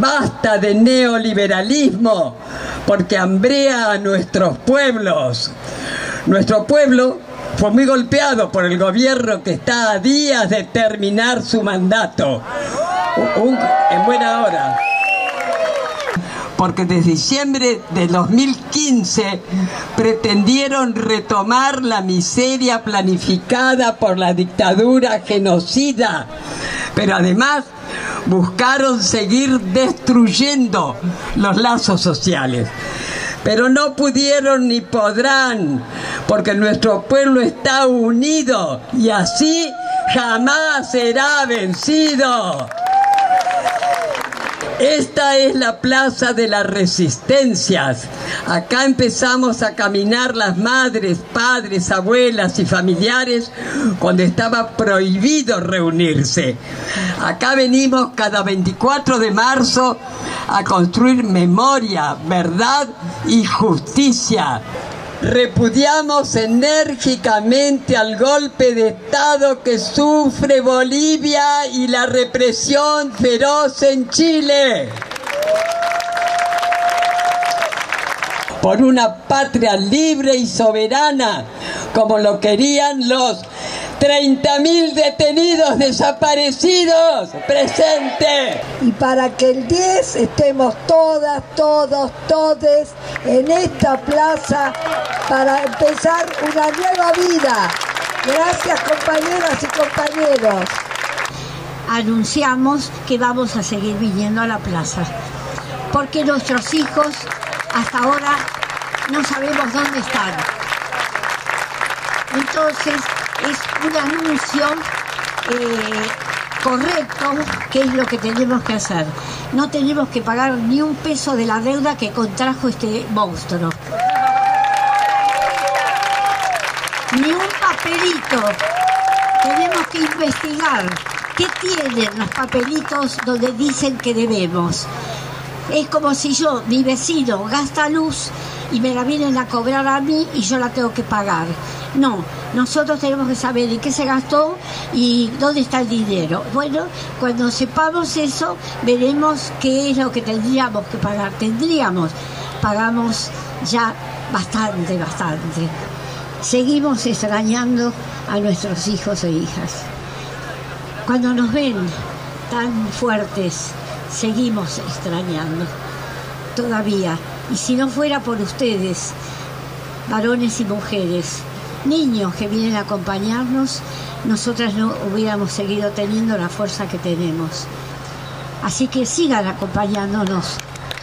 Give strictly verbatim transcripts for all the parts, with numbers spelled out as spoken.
Basta de neoliberalismo, porque hambrea a nuestros pueblos. Nuestro pueblo fue muy golpeado por el gobierno que está a días de terminar su mandato. Un, en buena hora. Porque desde diciembre de dos mil quince pretendieron retomar la miseria planificada por la dictadura genocida, pero además buscaron seguir destruyendo los lazos sociales. Pero no pudieron ni podrán, porque nuestro pueblo está unido y así jamás será vencido. Esta es la plaza de las resistencias. Acá empezamos a caminar las madres, padres, abuelas y familiares cuando estaba prohibido reunirse. Acá venimos cada veinticuatro de marzo a construir memoria, verdad y justicia. Repudiamos enérgicamente al golpe de Estado que sufre Bolivia y la represión feroz en Chile. Por una patria libre y soberana, como lo querían los treinta mil detenidos desaparecidos. ¡Presente! Y para que el diez estemos todas, todos, todes en esta plaza para empezar una nueva vida. Gracias, compañeras y compañeros. Anunciamos que vamos a seguir viniendo a la plaza, porque nuestros hijos hasta ahora no sabemos dónde están. Entonces es un anuncio eh, correcto, que es lo que tenemos que hacer. No tenemos que pagar ni un peso de la deuda que contrajo este monstruo. Ni un papelito. Tenemos que investigar qué tienen los papelitos donde dicen que debemos. Es como si yo, mi vecino, gasta luz y me la vienen a cobrar a mí y yo la tengo que pagar. No, nosotros tenemos que saber en qué se gastó y dónde está el dinero. Bueno, cuando sepamos eso, veremos qué es lo que tendríamos que pagar. Tendríamos, pagamos ya bastante, bastante. Seguimos extrañando a nuestros hijos e hijas. Cuando nos ven tan fuertes, seguimos extrañando todavía. Y si no fuera por ustedes, varones y mujeres, niños que vienen a acompañarnos, nosotras no hubiéramos seguido teniendo la fuerza que tenemos. Así que sigan acompañándonos.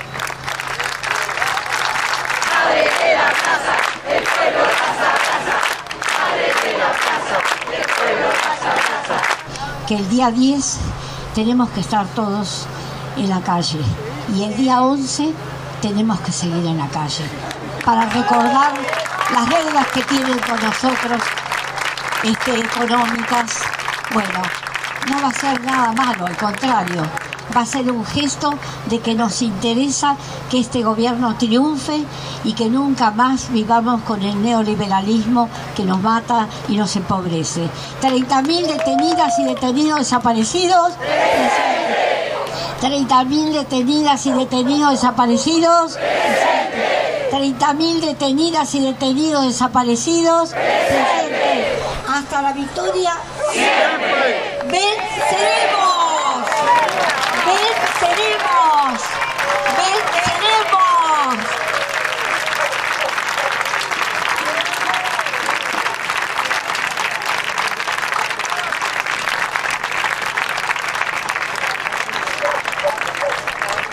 Ábrete la plaza, el pueblo casa a casa. Ábrete la plaza, el pueblo casa a casa. Que el día diez tenemos que estar todos en la calle y el día once tenemos que seguir en la calle para recordar las deudas que tienen con nosotros, este, económicas. Bueno, no va a ser nada malo, al contrario, va a ser un gesto de que nos interesa que este gobierno triunfe y que nunca más vivamos con el neoliberalismo que nos mata y nos empobrece. treinta mil detenidas y detenidos desaparecidos. treinta mil detenidas y detenidos desaparecidos. Presente. treinta mil detenidas y detenidos desaparecidos. Presente. Hasta la victoria. Siempre. Venceremos.